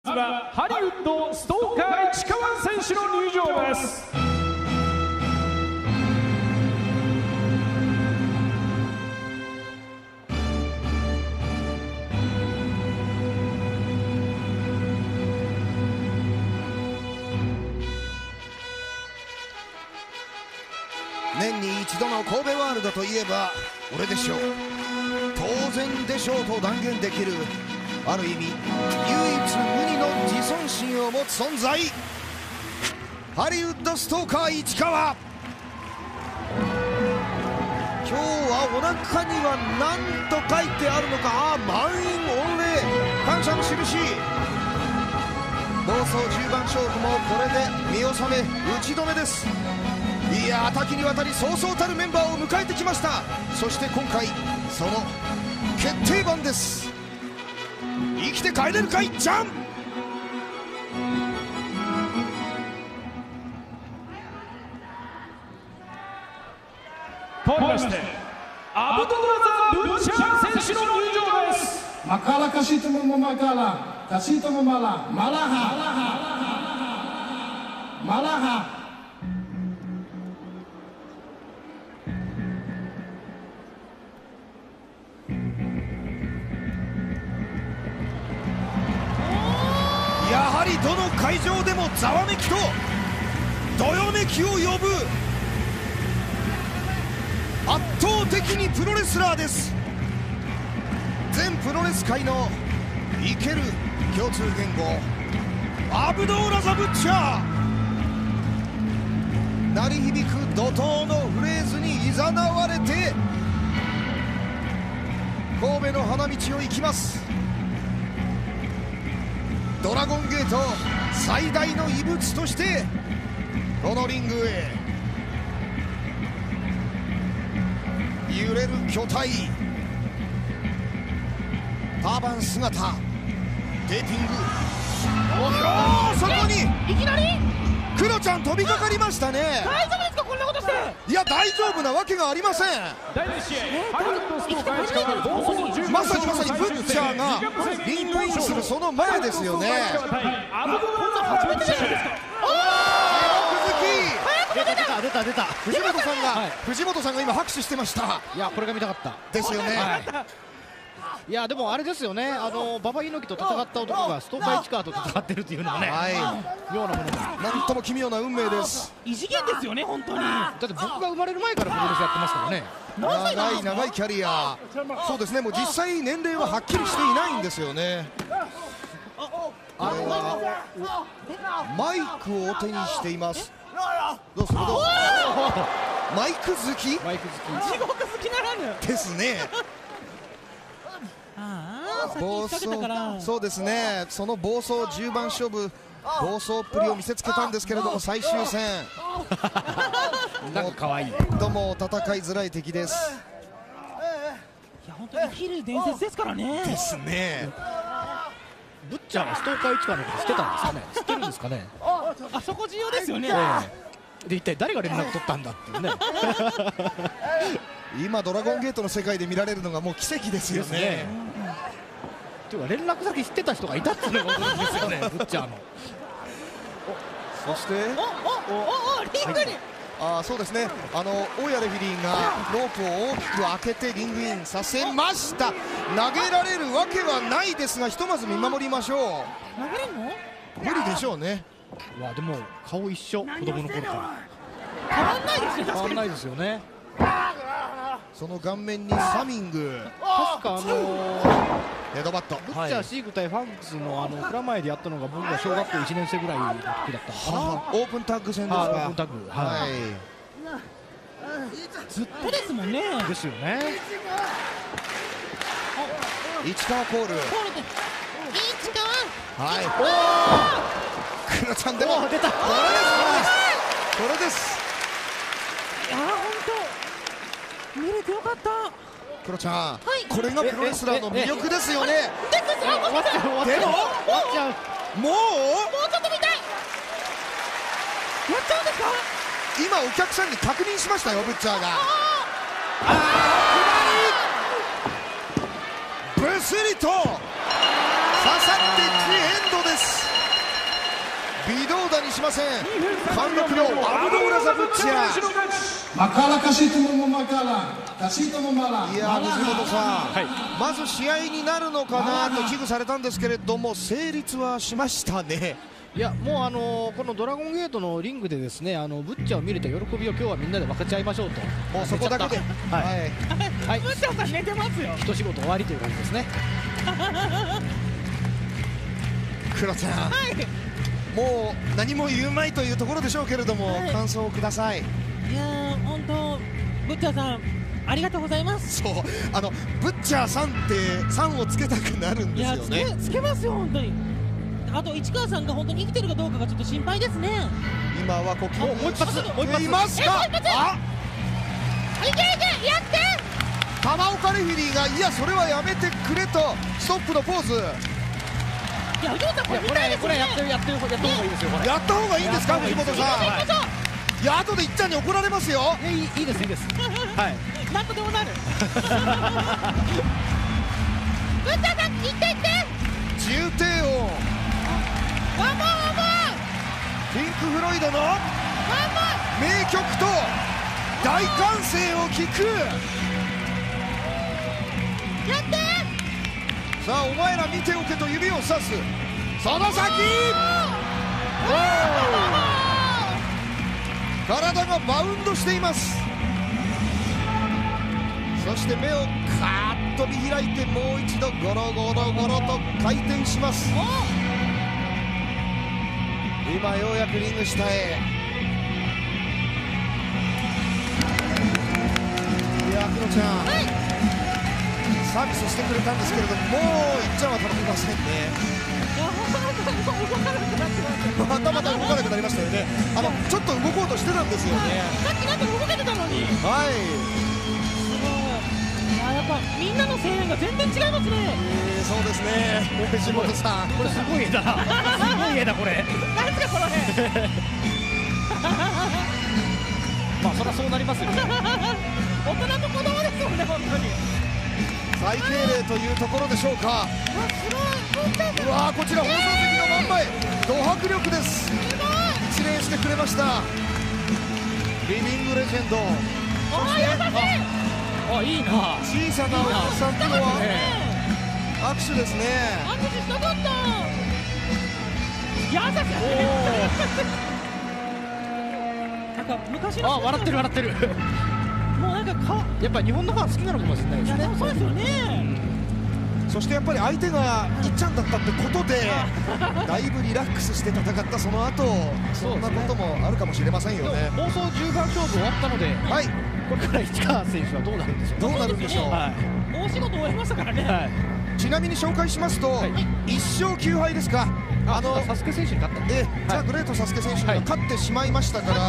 はハリウッドストーカー市川選手の入場です。 年に一度の神戸ワールドといえば俺でしょう。当然でしょうと断言できる、ある意味唯一無二の自尊心を持つ存在、ハリウッドストーカー市川。今日はお腹には何と書いてあるのか。満員御礼、感謝の印。暴走10番勝負もこれで見納め、打ち止めです。いや、多岐にわたりそうそうたるメンバーを迎えてきました。そして今回その決定版です。生きて帰れるかいっちゃん。 かわりましてアブドゥラザ・ブッチャー選手の入場です。 マカラカシトモモマカラカシトモマラマラハマラハ。 やはりどの会場でもざわめきとどよめきを呼ぶ圧倒的にプロレスラーです。全プロレス界の生ける共通言語、アブドーラ・ザ・ブッチャー。鳴り響く怒涛のフレーズに誘われて神戸の花道を行きます。ドラゴンゲート最大の遺物としてこのリングへ揺れる巨体、ターバン姿、テーピング。そこにいきなりクロちゃん飛びかかりましたね。 大丈夫ですか、こんなことして。 いや、大丈夫なわけがありません。 第2試合ハリウッドストーカー市川暴走10 まさにブッチャーがリングインするその前ですよね。 アブドゥラザ初めてじゃないですか。 出た藤本さんが今拍手してました。 いや、これが見たかったですよね。 いや、でもあれですよね、馬場猪木と戦った男がストーカー市川と戦ってるっていうのはね、妙なものだ。 なんとも奇妙な運命です。 異次元ですよね、本当に。 だって僕が生まれる前からプロレスやってますからね。 長いキャリア。そうですね、もう実際年齢ははっきりしていないんですよね。あれはマイクを手にしています。どうするマイク好き地獄好きならぬですね。暴走、そうですね、その暴走10番勝負、暴走っぷりを見せつけたんですけれども、最終戦なんか可愛い。 とも戦いづらい敵です。 いや、本当に生きる伝説ですからね。 ですね。 ブッチャーはストーカー市川のこと知ってたんですかね。知ってるんですかね。 あそこ重要ですよね。 で、一体誰が連絡取ったんだっていうね。 今ドラゴンゲートの世界で見られるのがもう奇跡ですよね。 というか連絡先知ってた人がいたっていうのが驚きですよね、ブッチャーの。 そしてリングに、 そうですね、大谷レフェリーがロープを大きく開けてリングインさせました。投げられるわけはないですが、ひとまず見守りましょう。 投げれるの？ 無理でしょうね。 わあ、でも顔一緒、子供の頃から。 変わんないですね。 変わんないですよね。 その顔面にサミング、 確かヘッドバット。 ブッチャーシーグ対ファンクスの蔵前でやったのが僕が小学校1年生ぐらいの時だったのかな。 オープンタッグ戦ですか。 オープンタッグ、はい。 ずっとですもんね。 ですよね。 市川コール。 市川。 はい。クロちゃんでも出た。 これです。 いや、本当見れてよかった。 クロちゃん、これがプロレスラーの魅力ですよね。 終わっちゃう、終わっちゃう。 でも終わっちゃう。 もうもうちょっと見たい。やっちゃうんですか。 今お客さんに確認しましたよ、ブッチャーが。ブスリと刺さってジエンドです。 微動だにしません。貫禄のアブドーラザ・ブッチャー。いや藤本さん、まず試合になるのかなと危惧されたんですけれども、成立はしましたね。 いやもうこのドラゴンゲートのリングでですね、ブッチャーを見れた喜びを今日はみんなで分かち合いましょうと。 もうそこだけで、 はい、 ブッチャーさん寝てますよ。 一仕事終わりという感じですね。 黒ちゃん、もう何も言うまいというところでしょうけれども、感想をください。 いやー本当ブッチャーさんありがとうございます。 そう、ブッチャーさんってさんをつけたくなるんですよね。 いやつけますよ本当に。あと市川さんが本当に生きてるかどうかがちょっと心配ですね。 今はここもう一発いますか。 いけやって玉岡レフェリーがいやそれはやめてくれとストップのポーズ。 いや藤本さんこれ見たいですよね。 これやった方がいいですよ。これやった方がいいんですか藤本さん。いや後でいっちゃんに怒られますよ。 いいですはい、 なんとでもなる。ブッチャーさん行って重低音ワンモアピンク・フロイドの名曲と大歓声を聞く。 やってさあお前ら見ておけと指をさす。その先体がバウンドしています。そして目をカーッと見開いてもう一度ゴロゴロゴロと回転します。今ようやくリング下へ。いやクロちゃん、サービスしてくれたんですけれども、もういっちゃんは頼みませんね。また動かなくなりましたよね。ちょっと動こうとしてたんですよね。 さっきなんか動けてたのに。 はい。 やっぱみんなの声援が全然違いますね。 そうですね。藤本さん、 これすごい絵だな。すごい絵だこれ。 何ですかこの絵。 まあそりゃそうなりますよね。 大人と子供ですよね本当に。 最敬礼というところでしょうか。うわーこちら放送席の真ん前、ド迫力です。一礼してくれました。リビングレジェンド。 いいな。 小さなお客さんとは握手ですね。 握手したかった。なんか昔の笑ってる。 もうなんかやっぱ日本のファン好きなのかもしれないですね。 そうですよね。 そしてやっぱり相手がいっちゃんだったってことでだいぶリラックスして戦ったその後、そんなこともあるかもしれませんよね。 放送10番勝負終わったので、これから市川選手はどうなるんでしょう。 大仕事終えましたからね。 ちなみに紹介しますと、1勝9敗ですか。 サスケ選手に勝ったんです。 ザ・グレートサスケ選手が勝ってしまいましたから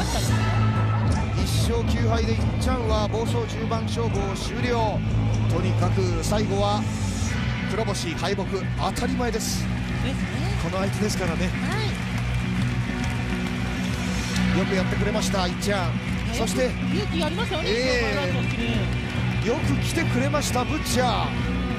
、1勝9敗でいっちゃんは房総10番勝負を終了。とにかく最後は黒星敗北当たり前です。この相手ですからね。よくやってくれましたいっちゃん。そして勇気ありましたよね。 よく来てくれましたブッチャー。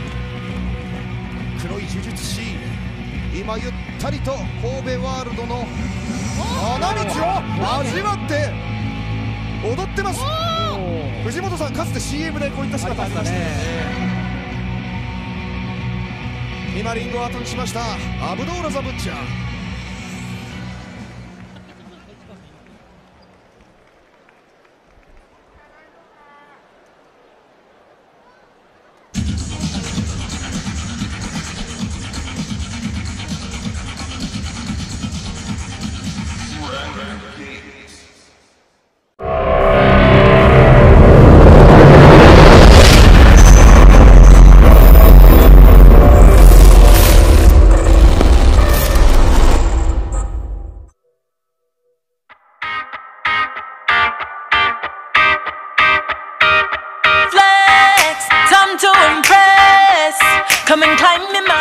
黒い呪術師、今ゆったりと神戸ワールドの花道を味わって踊ってます。藤本さんかつて CM でこういった姿ありましたね。今リングを後にしましたアブドーラザ・ブッチャー。 Come and climb in my